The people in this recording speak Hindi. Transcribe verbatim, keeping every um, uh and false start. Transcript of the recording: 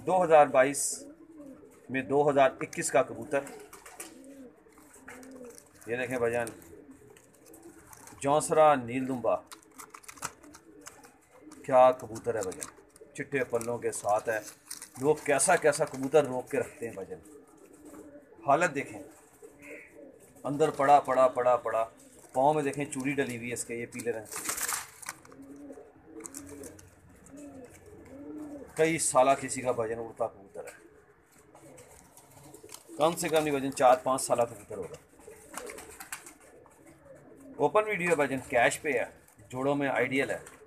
दो हज़ार बाईस में दो हज़ार इक्कीस का कबूतर। ये देखें भाईजान, जौंसरा नीलदुम्बा, क्या कबूतर है भाईजान, चिट्टे पल्लों के साथ है। लोग कैसा कैसा कबूतर रोक के रखते हैं भाईजान। हालत देखें, अंदर पड़ा पड़ा पड़ा पड़ा, पाँव में देखें चूड़ी डली हुई है इसके, ये पीले रंग की। कई साला किसी का भाईजान उड़ता कबूतर है, कम से कम नहीं भाईजान चार पाँच साल कबूतर होगा। ओपन वीडियो है भाईजान, कैश पे है, जोड़ों में आइडियल है।